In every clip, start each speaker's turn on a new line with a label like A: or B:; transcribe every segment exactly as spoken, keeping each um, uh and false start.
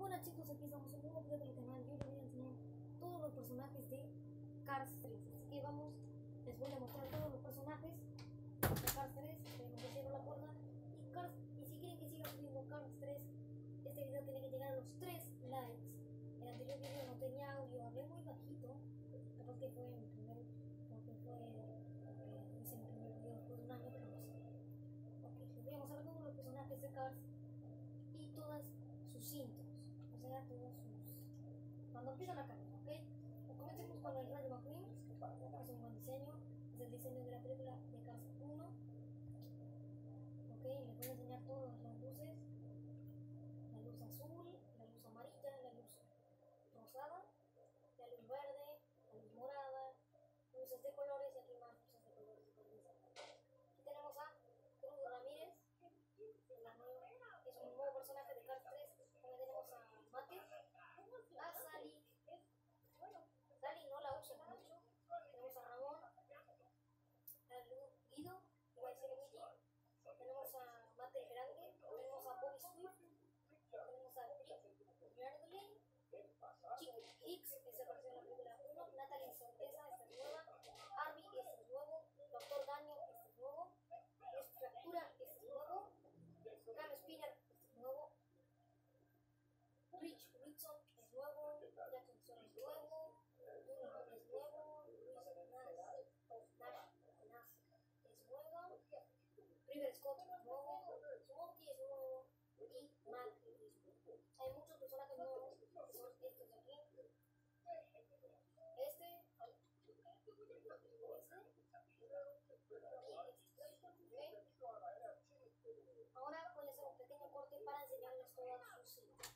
A: Hola chicos, aquí estamos en un nuevo video del canal. Yo les voy a enseñar todos los personajes de Cars tres. Así que vamos, les voy a mostrar todos los personajes de Cars tres. Tenemos que cierro la puerta. Y, Cars, y si quieren que siga subiendo Cars tres, este video tiene que llegar a los tres likes. El anterior video no tenía audio, hablé muy bajito. Capaz que fue mi primer, porque fue porque hice mi primer video después de un año, pero no sé. Ok, les voy a mostrar todos los personajes de Cars y todas sus intros, o sea, todos sus... cuando empieza la carrera, ¿ok? Comencemos con el Rayo McQueen, que es un buen diseño, es el diseño de la película de Cars uno, ok, les voy a enseñar todas las luces, la luz azul, la luz amarilla, la luz rosada, la luz verde, la luz morada, luces de colores y aquí más luces de colores. Aquí tenemos a Cruz Ramírez, es un nuevo personaje de Cars tres. También tenemos a Mate, a Sally. Sally no la uso mucho. Tenemos a Ramón, a Guido, iba a decir Luigi. Tenemos a Mate el Grande, tenemos a Bobby Swift, tenemos a Bradley, Chick Hicks, que se apareció en la película uno, Natalie Sorpresa, esta es nueva, Arby, este es nuevo, Doctor Daño, este es nuevo, Es Fractura, este es nuevo, Cam Spinner, este es nuevo, Rich Whitson es nuevo, Jackson Sora es nuevo, Dunn es nuevo, Luis Nash, Nash, Nash es nuevo, River Scott es nuevo, Smokey es nuevo y Mac es nuevo. Hay muchos personajes nuevos, que son estos de aquí. Este, este, y este. ¿Okay? Ahora voy a hacer un pequeño corte para enseñarles todas sus siglas.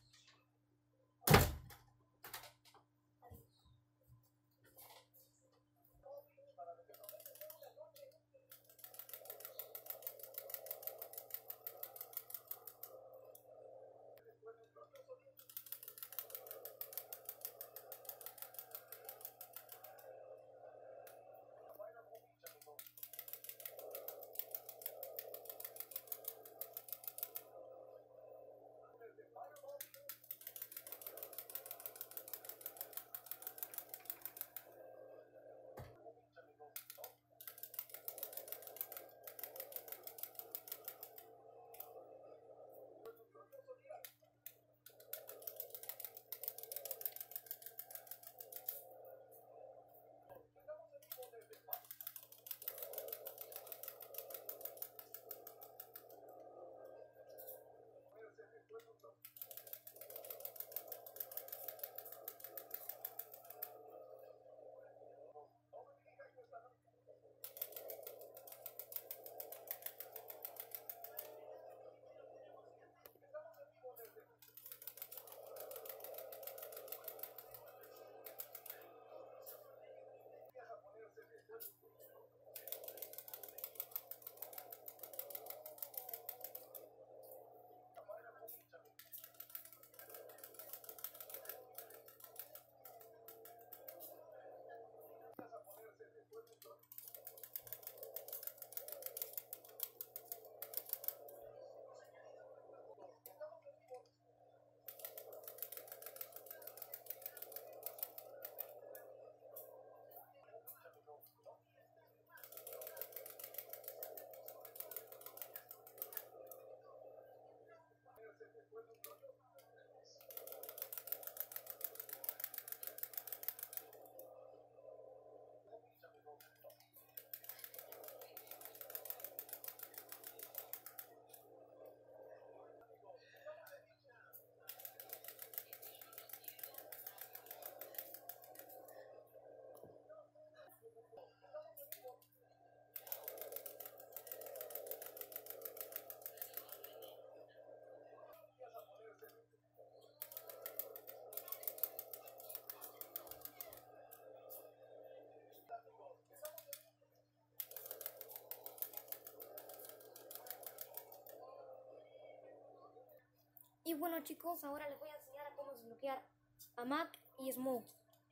A: Y bueno chicos, ahora les voy a enseñar a cómo desbloquear a Mac y Smokey.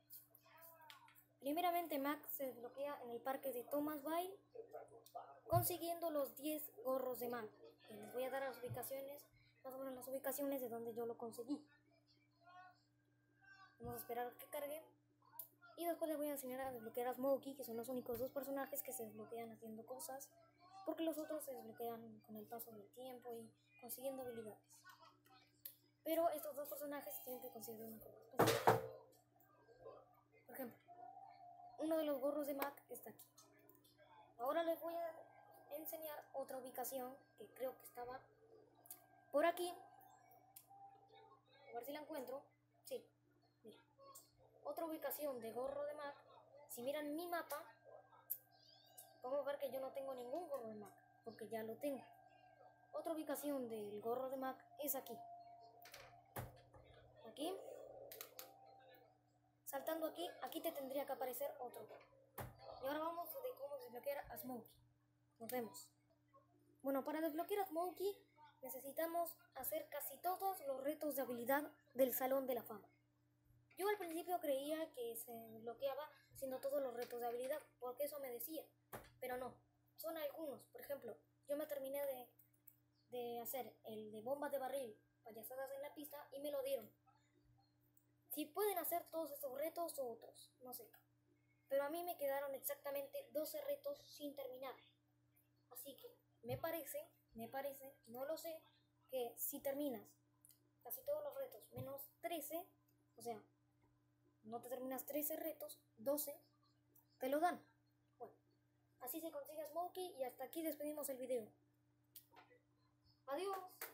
A: Primeramente Mac se desbloquea en el parque de Thomasville consiguiendo los diez gorros de Mac. Y les voy a dar las ubicaciones, más o menos las ubicaciones de donde yo lo conseguí. Vamos a esperar a que cargue. Y después les voy a enseñar a desbloquear a Smokey, que son los únicos dos personajes que se desbloquean haciendo cosas, porque los otros se desbloquean con el paso del tiempo y consiguiendo habilidades. Pero estos dos personajes tienen que conseguir una cosa especial. Por ejemplo, uno de los gorros de Mac está aquí. Ahora les voy a enseñar otra ubicación que creo que estaba por aquí. A ver si la encuentro. Sí, mira. Otra ubicación de gorro de Mac. Si miran mi mapa, podemos ver que yo no tengo ningún gorro de Mac, porque ya lo tengo. Otra ubicación del gorro de Mac es aquí. Aquí. Saltando aquí, aquí te tendría que aparecer otro. Y ahora vamos de cómo desbloquear a Smokey. Nos vemos. Bueno, para desbloquear a Smokey necesitamos hacer casi todos los retos de habilidad del Salón de la Fama. Yo al principio creía que se desbloqueaba haciendo todos los retos de habilidad, porque eso me decía. Pero no, son algunos. Por ejemplo, yo me terminé de, de hacer el de bombas de barril, payasadas en la pista, y me lo dieron. Si pueden hacer todos estos retos o otros, no sé. Pero a mí me quedaron exactamente doce retos sin terminar. Así que me parece, me parece, no lo sé, que si terminas casi todos los retos menos trece, o sea, no te terminas trece retos, doce, te lo dan. Bueno, así se consigue Smokey y hasta aquí despedimos el video. Adiós.